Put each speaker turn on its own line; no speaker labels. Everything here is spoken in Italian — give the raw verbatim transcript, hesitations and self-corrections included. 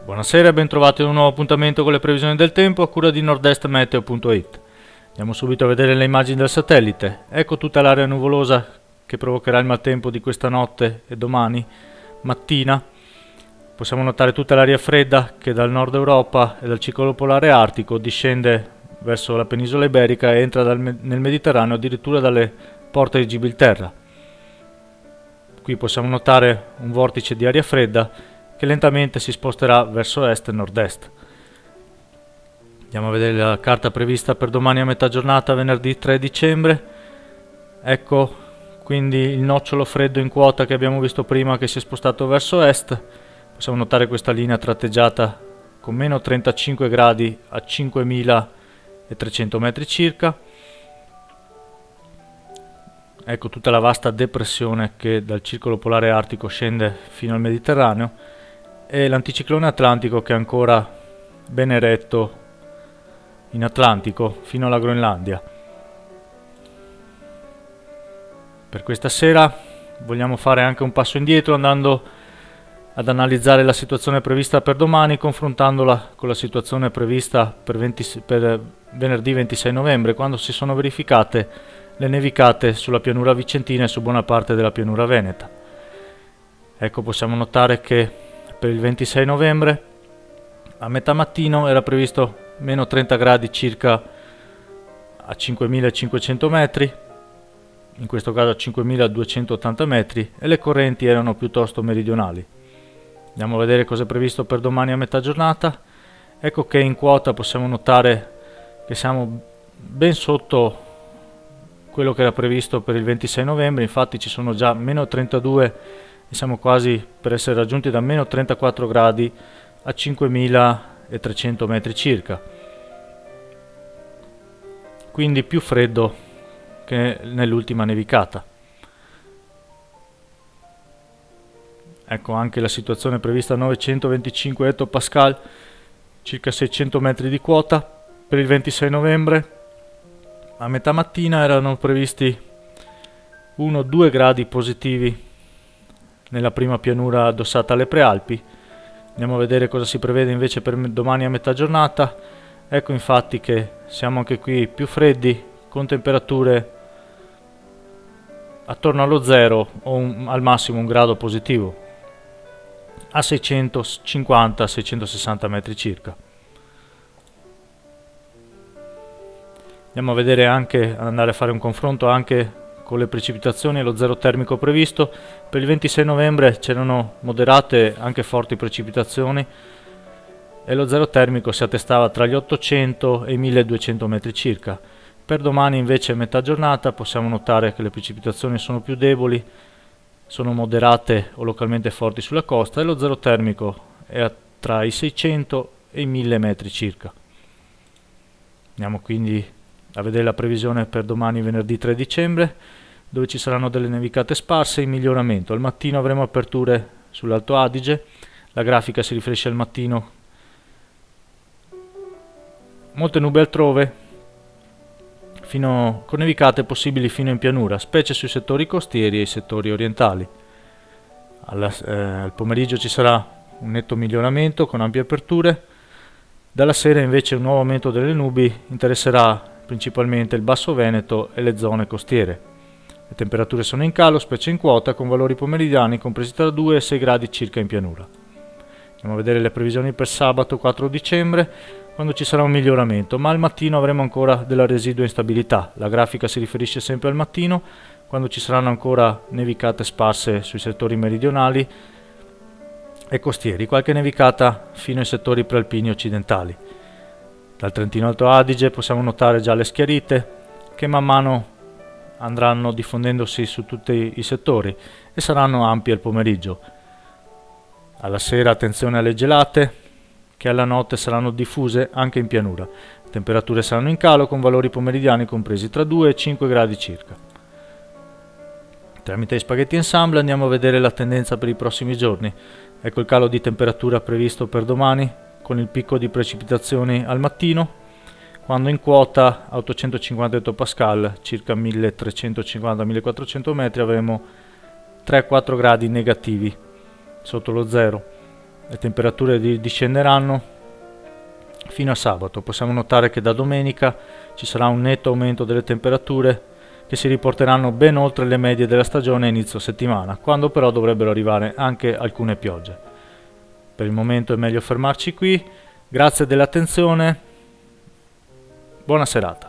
Buonasera e ben trovati ad un nuovo appuntamento con le previsioni del tempo a cura di nordest meteo punto it. Andiamo subito a vedere le immagini del satellite. Ecco tutta l'area nuvolosa che provocherà il maltempo di questa notte e domani mattina. Possiamo notare tutta l'aria fredda che dal nord Europa e dal circolo polare artico discende verso la penisola iberica e entra dal, nel Mediterraneo addirittura dalle porte di Gibilterra. Qui possiamo notare un vortice di aria fredda che lentamente si sposterà verso est e nord-est. Andiamo a vedere la carta prevista per domani a metà giornata, venerdì tre dicembre. Ecco quindi il nocciolo freddo in quota che abbiamo visto prima che si è spostato verso est. Possiamo notare questa linea tratteggiata con meno trentacinque gradi a cinquemilatrecento metri circa. Ecco tutta la vasta depressione che dal circolo polare artico scende fino al Mediterraneo e l'anticiclone atlantico che è ancora ben eretto in Atlantico fino alla Groenlandia. Per questa sera vogliamo fare anche un passo indietro andando ad analizzare la situazione prevista per domani confrontandola con la situazione prevista per, venti, per venerdì ventisei novembre, quando si sono verificate le nevicate sulla pianura vicentina e su buona parte della pianura veneta. Ecco, possiamo notare che per il ventisei novembre a metà mattino era previsto meno trenta gradi circa a cinquemilacinquecento metri, in questo caso a cinquemiladuecentottanta metri, e le correnti erano piuttosto meridionali. Andiamo a vedere cosa è previsto per domani a metà giornata. Ecco che in quota possiamo notare che siamo ben sotto quello che era previsto per il ventisei novembre, infatti ci sono già meno trentadue e siamo quasi per essere raggiunti da meno trentaquattro gradi a cinquemilatrecento metri circa, quindi più freddo che nell'ultima nevicata. Ecco anche la situazione prevista a novecentoventicinque ettopascal, circa seicento metri di quota per il ventisei novembre. A metà mattina erano previsti uno due gradi positivi nella prima pianura addossata alle prealpi. Andiamo a vedere cosa si prevede invece per domani a metà giornata. Ecco infatti che siamo anche qui più freddi, con temperature attorno allo zero o un, al massimo un grado positivo, a seicentocinquanta seicentosessanta metri circa. Andiamo a vedere anche, ad andare a fare un confronto anche con le precipitazioni e lo zero termico previsto. Per il ventisei novembre c'erano moderate anche forti precipitazioni e lo zero termico si attestava tra gli ottocento e i milleduecento metri circa. Per domani invece a metà giornata possiamo notare che le precipitazioni sono più deboli, sono moderate o localmente forti sulla costa e lo zero termico è tra i seicento e i mille metri circa. Andiamo quindi a vedere la previsione per domani venerdì tre dicembre, dove ci saranno delle nevicate sparse in miglioramento. Al mattino avremo aperture sull'Alto Adige, la grafica si riferisce al mattino, molte nubi altrove, fino, con nevicate possibili fino in pianura, specie sui settori costieri e i settori orientali. Alla, eh, al pomeriggio ci sarà un netto miglioramento con ampie aperture. Dalla sera invece un nuovo aumento delle nubi interesserà principalmente il Basso Veneto e le zone costiere. Le temperature sono in calo, specie in quota, con valori pomeridiani compresi tra due e sei gradi circa in pianura. Andiamo a vedere le previsioni per sabato quattro dicembre, quando ci sarà un miglioramento, ma al mattino avremo ancora della residua instabilità. La grafica si riferisce sempre al mattino, quando ci saranno ancora nevicate sparse sui settori meridionali e costieri, qualche nevicata fino ai settori prealpini occidentali. Dal Trentino Alto Adige possiamo notare già le schiarite che man mano andranno diffondendosi su tutti i settori e saranno ampie al pomeriggio. Alla sera attenzione alle gelate che alla notte saranno diffuse anche in pianura. Le temperature saranno in calo con valori pomeridiani compresi tra due e cinque gradi circa. Tramite i spaghetti ensemble andiamo a vedere la tendenza per i prossimi giorni. Ecco il calo di temperatura previsto per domani, con il picco di precipitazioni al mattino, quando in quota a ottocentocinquanta ettopascal, circa milletrecentocinquanta millequattrocento metri, avremo tre quattro gradi negativi sotto lo zero. le temperature discenderanno fino a sabato. Possiamo notare che da domenica ci sarà un netto aumento delle temperature che si riporteranno ben oltre le medie della stagione a inizio settimana, quando però dovrebbero arrivare anche alcune piogge. Per il momento è meglio fermarci qui. Grazie dell'attenzione, buona serata.